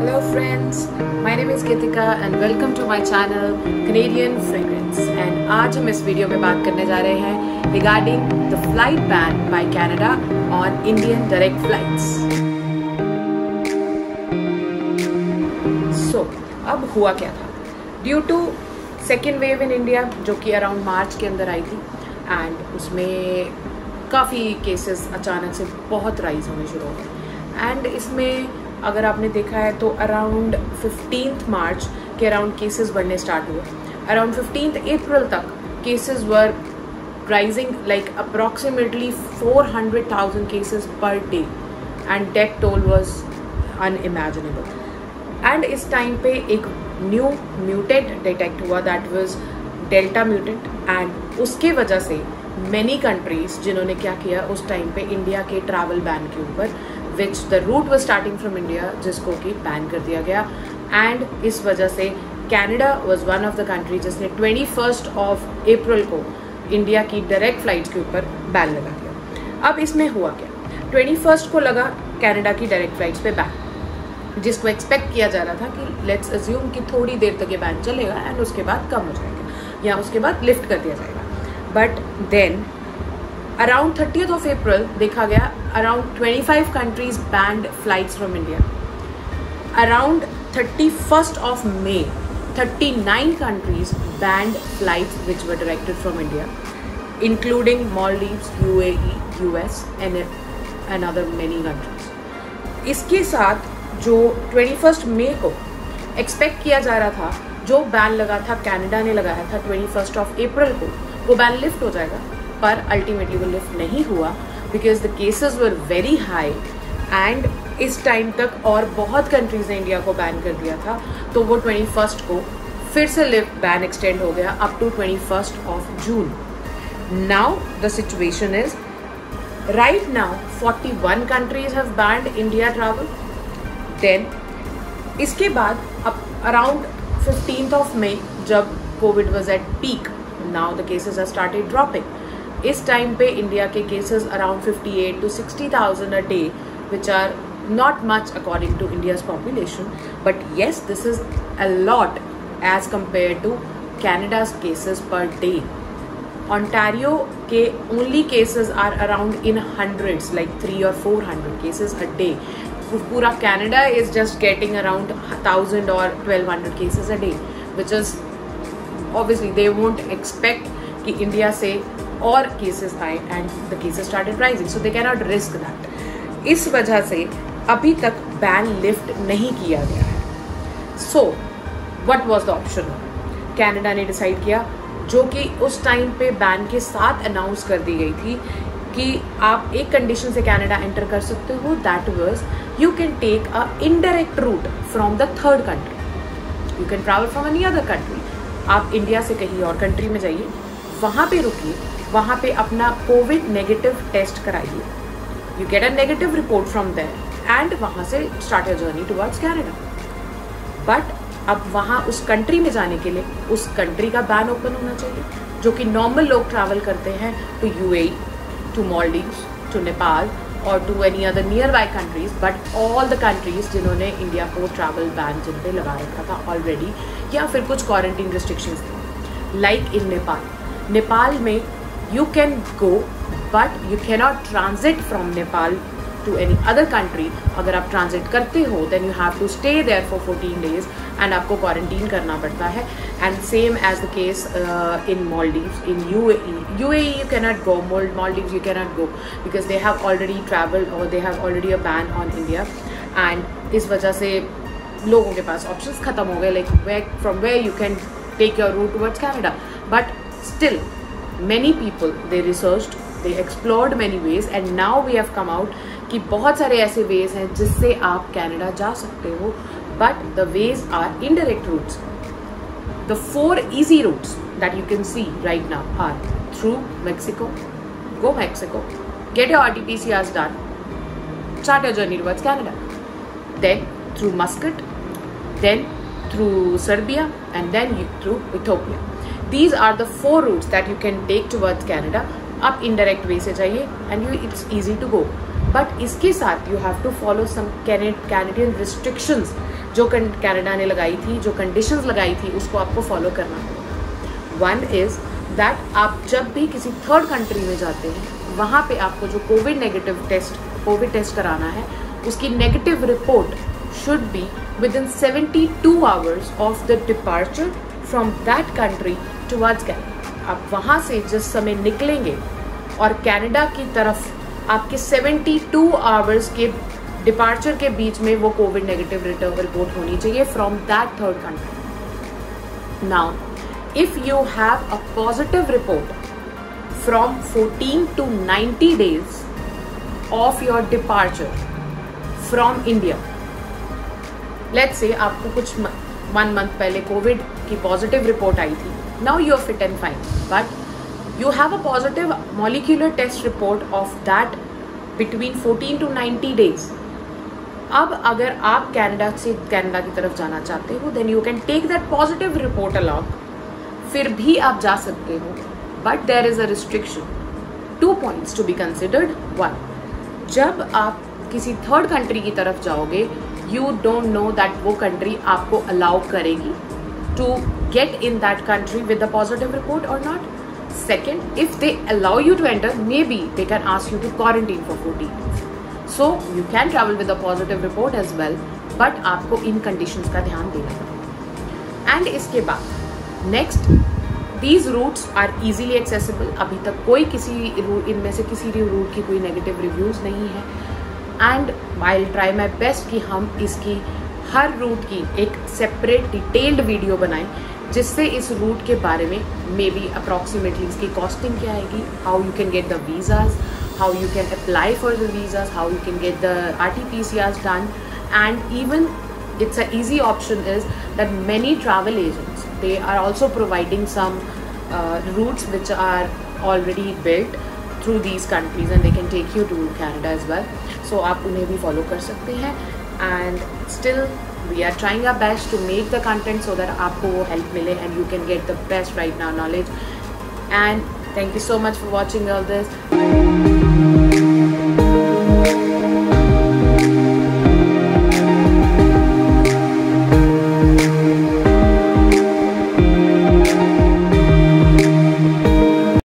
Hello friends, my name is Gitika and welcome to my channel Canadian Fragrance and आज हम इस video में बात करने जा रहे हैं regarding the flight ban by Canada on Indian direct flights. So, अब हुआ क्या था? Due to second wave in India जो कि अराउंड मार्च के अंदर आई थी एंड उसमें काफ़ी केसेस अचानक से बहुत राइज होने शुरू हो गए एंड इसमें अगर आपने देखा है तो अराउंड 15th मार्च के अराउंड केसेस बढ़ने स्टार्ट हुए. अराउंड 15th अप्रैल तक cases were rising like approximately 400,000 cases per day and death toll was unimaginable. And इस टाइम पे एक न्यू म्यूटेंट डिटेक्ट हुआ that was Delta mutant and उसके वजह से मैनी कंट्रीज जिन्होंने क्या किया उस टाइम पे इंडिया के ट्रैवल बैन के ऊपर which the route was starting from India जिसको कि बैन कर दिया गया एंड इस वजह से Canada was one of the country जिसने 21 अप्रैल को इंडिया की डायरेक्ट फ्लाइट्स के ऊपर बैन लगा दिया. अब इसमें हुआ क्या? 21 को लगा कैनेडा की डायरेक्ट फ्लाइट्स पे बैन जिसको एक्सपेक्ट किया जा रहा था कि लेट्स अज्यूम कि थोड़ी देर तक ये बैन चलेगा एंड उसके बाद कम हो जाएगा या उसके बाद लिफ्ट कर दिया जाएगा. But then around 30th of April देखा गया around 25 countries banned flights from India. Around 31st of May 39 countries banned flights which were directed from India including Maldives, UAE, US and other many countries. इसके साथ जो 21st May को expect किया जा रहा था जो बैन लगा था कैनेडा ने लगाया था 21st of April को वो बैन लिफ्ट हो जाएगा पर अल्टीमेटली वो लिफ्ट नहीं हुआ because the cases were very high and इस टाइम तक और बहुत कंट्रीज ने इंडिया को बैन कर दिया था तो वो 21st को फिर से लिफ्ट बैन एक्सटेंड हो गया up to 21st of June. Now the situation is right now 41 countries have banned India travel. Then इसके बाद अब अराउंड 15th of May जब covid was at peak now the cases are started dropping. इस time पे India के cases around 58 to 60,000 a day which are not much according to India's population but yes this is a lot as compared to Canada's cases per day. Ontario के only cases are around in hundreds like 300 or 400 cases a day. पूरा Canada is just getting around 1,000 or 1,200 cases a day which is obviously they won't expect कि India से और cases आए and the cases started rising so they can not risk that. इस वजह से अभी तक बैन लिफ्ट नहीं किया गया है. So what was the option? Canada ने डिसाइड किया जो कि उस टाइम पे बैन के साथ अनाउंस कर दी गई थी कि आप एक कंडीशन से कनाडा एंटर कर सकते हो that was you can take a indirect route from the third country. You can travel from any other country. आप इंडिया से कहीं और कंट्री में जाइए वहाँ पे रुकिए वहाँ पे अपना कोविड नेगेटिव टेस्ट कराइए you get a negative report from there and वहाँ से start your journey towards Canada. But अब वहाँ उस कंट्री में जाने के लिए उस कंट्री का बैन ओपन होना चाहिए जो कि नॉर्मल लोग ट्रैवल करते हैं to UAE, to Maldives, to Nepal और to any other nearby countries. But all the countries जिन्होंने इंडिया को ट्रैवल बैन जिन पे लगा रखा था ऑलरेडी या फिर कुछ क्वारंटीन रिस्ट्रिक्शंस थे लाइक इन नेपाल में you can go but you cannot transit from Nepal to any other country. अगर आप ट्रांजिट करते हो then you have to stay there for 14 days and आपको क्वारंटीन करना पड़ता है. and same as the case in Maldives, in UAE you cannot go. Maldives you cannot go because they have already traveled or they have already a ban on India and इस वजह से लोगों के पास options खत्म हो गए like from where you can take your route towards Canada. But still many people they researched, they explored many ways and now we have come out कि बहुत सारे ऐसे ways हैं जिससे आप कनाडा जा सकते हो but the ways are indirect routes. The 4 easy routes that you can see right now are through Mexico, go Mexico, get your RT-PCRs done, start your journey towards Canada, then through Muscat, then through Serbia and then through Ethiopia. These are the 4 routes that you can take towards Canada. आप indirect way से जाइए and it's easy to go. But इसके साथ you have to follow some Canadian restrictions जो Canada ने लगाई थी, जो कंडीशंस लगाई थी, उसको आपको फॉलो करना होगा। वन इज़ दैट आप जब भी किसी थर्ड कंट्री में जाते हैं, वहाँ पे आपको जो कोविड टेस्ट कराना है, उसकी negative report should be within 72 hours of the departure from that country towards Canada. आप वहाँ से जिस समय निकलेंगे और कनाडा की तरफ आपके 72 आवर्स के डिपार्चर के बीच में वो कोविड नेगेटिव रिपोर्ट होनी चाहिए from that third country. Now if you have a positive report from 14 to 90 days of your departure from India, let's say आपको कुछ 1 month पहले कोविड की पॉजिटिव रिपोर्ट आई थी, now you are fit and fine, but you have a positive molecular test report of that between 14 to 90 days. अब अगर आप Canada की तरफ जाना चाहते हो, then you can take that positive report along, फिर भी आप जा सकते हो, but there is a restriction. 2 points to be considered. 1, जब आप किसी थर्ड कंट्री की तरफ जाओगे, यू डोंट नो दैट वो कंट्री आपको अलाउ करेगी to get in that country with a positive report और not. Second, if they allow you to enter, maybe they can ask you to quarantine for 14 days। So you can travel with a positive report as well, but आपको इन conditions का ध्यान देना पड़ेगा। And इसके बाद next, these routes are easily accessible. अभी तक कोई इनमें से किसी रूट की कोई नेगेटिव रिव्यूज़ नहीं है, and I will try my best कि हम इसकी हर रूट की एक सेपरेट डिटेल्ड वीडियो बनाएं, जिससे इस रूट के बारे में मे बी अप्रॉक्सीमेटली इसकी कॉस्टिंग क्या आएगी, how you can get the visas, how you can apply for the visas, how you can get the RT-PCRs डन, and even it's an easy option is that many travel agents, they are also providing some routes which are already built through these countries and they can take you to Canada as well. So आप उन्हें भी follow कर सकते हैं, and still we are trying our best to make the content so that आपको वो help मिले and you can get the best right now knowledge. And thank you so much for watching all this.